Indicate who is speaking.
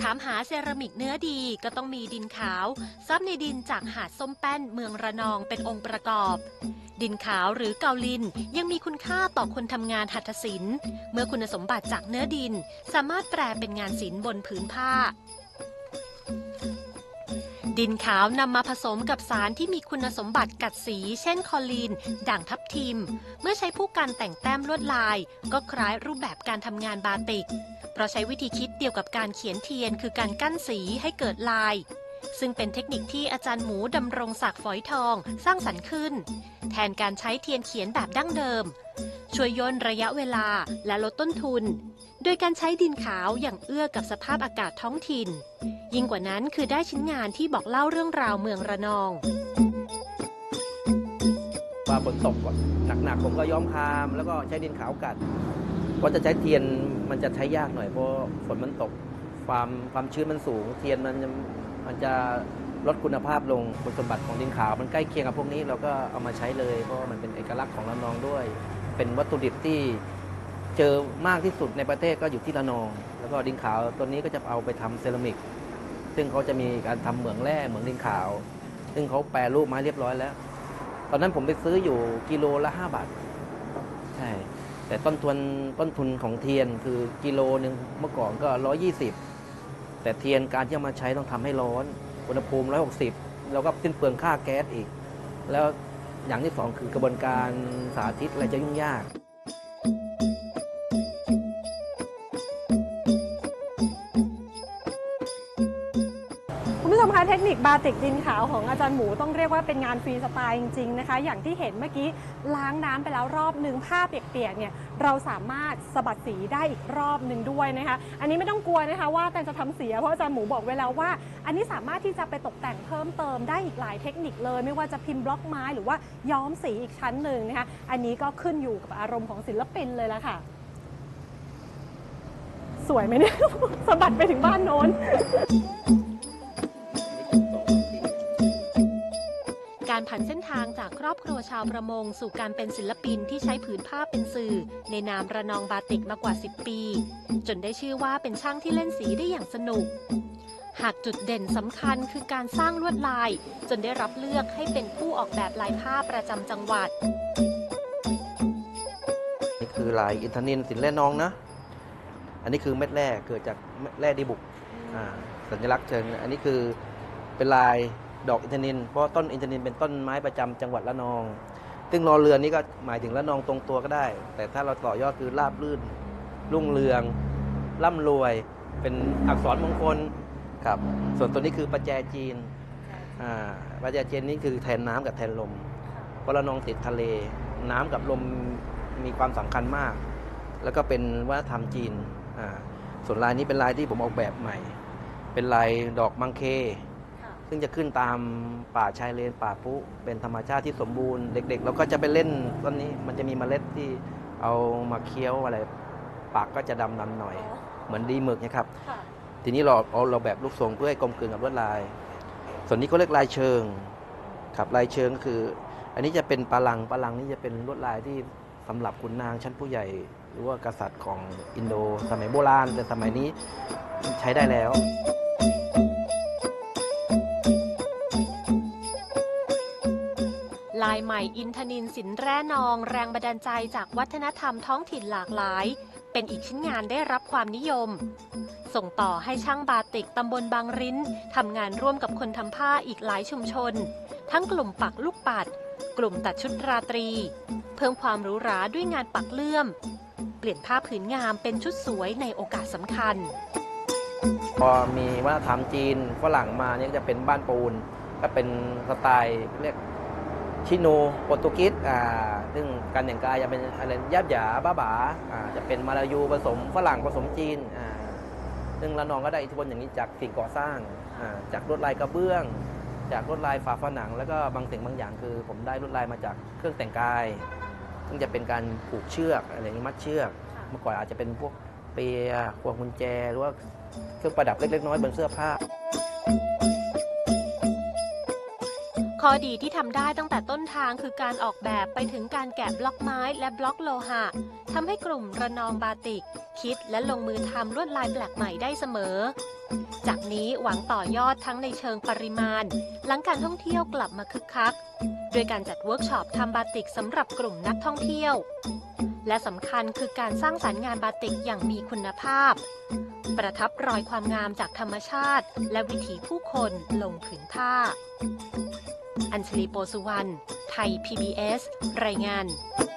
Speaker 1: ามหาเซรามิกเนื้อดีก็ต้องมีดินขาวซับในดินจากหาดส้มแป้นเมืองระนองเป็นองค์ประกอบดินขาวหรือเกาลินยังมีคุณค่าต่อคนทำงานหัตถศิลป์เมื่อคุณสมบัติจากเนื้อดินสามารถแปลเป็นงานศิลป์บนผืนผ้าดินขาวนำมาผสมกับสารที่มีคุณสมบัติกัดสีเช่นคอลีนด่างทับทิมเมื่อใช้ผู้กันแต่งแต้มลวดลายก็คล้ายรูปแบบการทำงานบาติกเพราะใช้วิธีคิดเดียวกับการเขียนเทียนคือการกั้นสีให้เกิดลายซึ่งเป็นเทคนิคที่อาจารย์หมูดำรงศักดิ์ฝอยทองสร้างสรรค์ขึ้นแทนการใช้เทียนเขียนแบบดั้งเดิมช่วยย่นระยะเวลาและลดต้นทุนโดยการใช้ดินขาวอย่างเอื้อกับสภาพอากาศท้องถิ่นยิ่งกว่านั้นคือได้ชิ้นงานที่บอกเล่าเรื่องราวเมืองระนอง
Speaker 2: ว่าฝนตกหนักๆผมก็ย้อมคามแล้วก็ใช้ดินขาวกัดเพราะจะใช้เทียนมันจะใช้ยากหน่อยเพราะฝนมันตกความชื้นมันสูงเทียนมันจะลดคุณภาพลงคุณสมบัติของดินขาวมันใกล้เคียงกับพวกนี้เราก็เอามาใช้เลยเพราะมันเป็นเอกลักษณ์ของระนองด้วยเป็นวัตถุดิบที่เจอมากที่สุดในประเทศก็อยู่ที่ระนองแล้วก็ดินขาวตัวนี้ก็จะเอาไปทำเซรามิกซึ่งเขาจะมีการทำเหมืองแร่เหมืองดินขาวซึ่งเขาแปรรูปมาเรียบร้อยแล้วตอนนั้นผมไปซื้ออยู่กิโลละ5 บาทใช่แต่ต้นทุนของเทียนคือกิโลนึงเมื่อก่อนก็120แต่เทียนการที่เอามาใช้ต้องทำให้ร้อนอุณหภูมิ160แล้วก็สิ้นเปลืองค่าแก๊สอีกแล้วอย่างที่สองคือกระบวนการสาธิตอะไรจะยุ่งยาก
Speaker 3: คุณผู้ชมคะเทคนิคบาติกดินขาวของอาจารย์หมูต้องเรียกว่าเป็นงานฟรีสไตล์จริงๆนะคะอย่างที่เห็นเมื่อกี้ล้างน้ำไปแล้วรอบนึงผ้าเปียกๆเนี่ยเราสามารถสะบัดสีได้อีกรอบนึงด้วยนะคะอันนี้ไม่ต้องกลัวนะคะว่าแต่จะทำเสียเพราะอาจารย์หมูบอกไว้แล้วว่าอันนี้สามารถที่จะไปตกแต่งเพิ่มเติมได้อีกหลายเทคนิคเลยไม่ว่าจะพิมพ์บล็อกไม้หรือว่าย้อมสีอีกชั้นหนึ่งนะคะอันนี้ก็ขึ้นอยู่กับอารมณ์ของศิลปินเลยละค่ะสวยไหมเนี่ย สะบัดไปถึงบ้านโน้น
Speaker 1: การผันเส้นทางจากครอบครัวชาวประมงสู่การเป็นศิลปินที่ใช้ผืนผ้าเป็นสื่อในนามระนองบาติกมากว่า10 ปีจนได้ชื่อว่าเป็นช่างที่เล่นสีได้อย่างสนุกหากจุดเด่นสำคัญคือการสร้างลวดลายจนได้รับเลือกให้เป็นผู้ออกแบบลายผ้าประจำจังหวัด
Speaker 2: นี่คือลายอินทนิลสินแร่นองนะอันนี้คือเม็ดแร่เกิดจากแร่ดีบุกสัญลักษณ์เชิงอันนี้คือเป็นลายดอกอินทนิลเพราะต้นอินทนิลเป็นต้นไม้ประจำจังหวัดระนองซึ่งรอเรือนนี้ก็หมายถึงระนองตรงตัวก็ได้แต่ถ้าเราต่อยอดคือราบรื่นรุ่งเรืองร่ำรวยเป็นอักษรมงคลครับส่วนตัวนี้คือประแจจีนประแจจีนนี่คือแทนน้ำกับแทนลมเพราะระนองติดทะเลน้ำกับลมมีความสำคัญมากแล้วก็เป็นวัฒนธรรมจีนส่วนลายนี้เป็นลายที่ผมออกแบบใหม่เป็นลายดอกมังเคซึ่งจะขึ้นตามป่าชายเลนป่าพุเป็นธรรมชาติที่สมบูรณ์เด็กๆเราก็จะไปเล่นต้นนี้มันจะมีเมล็ดที่เอามาเคี้ยวอะไรปากก็จะดำๆหน่อยเหมือนดีหมึกนะครับทีนี้เราแบบลูกทรงเพื่อให้กลมกลืนกับลวดลายส่วนนี้เขาเรียกลายเชิงครับลายเชิงก็คืออันนี้จะเป็นปะลังนี่จะเป็นลวดลายที่สำหรับขุนนางชั้นผู้ใหญ่หรือว่ากษัตริย์ของอินโดสมัยโบราณแต่สมัยนี้ใช้ได้แล้ว
Speaker 1: ลายใหม่อินทนิลสินแร่นองแรงบันดาลใจจากวัฒนธรรมท้องถิ่นหลากหลายเป็นอีกชิ้นงานได้รับความนิยมส่งต่อให้ช่างบาติกตำบลบางริ้นทำงานร่วมกับคนทำผ้าอีกหลายชุมชนทั้งกลุ่มปักลูกปัดกลุ่มตัดชุดราตรีเพิ่มความหรูหราด้วยงานปักเลื่อมเปลี่ยนผ้าผืนงามเป็นชุดสวยในโอกาสสำคัญ
Speaker 2: พอมีวัฒนธรรมจีนฝรั่งมาเนี่ยจะเป็นบ้านปูนก็เป็นสไตล์เรียกชิโนโปรตุเกสซึ่งการแต่งกายจะเป็นอะไรยับหยาบ้าจะเป็นมาลายูผสมฝรั่งผสมจีนซึ่งระนองก็ได้อิทธิพลอย่างนี้จากสิ่งก่อสร้างจากลวดลายกระเบื้องจากลวดลายฝาผนังแล้วก็บางสิ่งบางอย่างคือผมได้ลวดลายมาจากเครื่องแต่งกายซึ่งจะเป็นการผูกเชือกอะไรอย่างนี้มัดเชือกเมื่อก่อนอาจจะเป็นพวกเปียพวงกุญแจหรือว่าเครื่องประดับเล็กๆน้อยๆบนเสื้อผ้า
Speaker 1: ขข้อดีที่ทำได้ตั้งแต่ต้นทางคือการออกแบบไปถึงการแกะบล็อกไม้และบล็อกโลหะทำให้กลุ่มระนองบาติกคิดและลงมือทำลวดลายแปลกใหม่ได้เสมอจากนี้หวังต่อยอดทั้งในเชิงปริมาณหลังการท่องเที่ยวกลับมาคึกคักโดยการจัดเวิร์กช็อปทำบาติกสำหรับกลุ่มนักท่องเที่ยวและสำคัญคือการสร้างสรรค์งานบาติกอย่างมีคุณภาพประทับรอยความงามจากธรรมชาติและวิถีผู้คนลงผืนผ้าอัญชลี โปสุวรรณ ไทย PBS รายงาน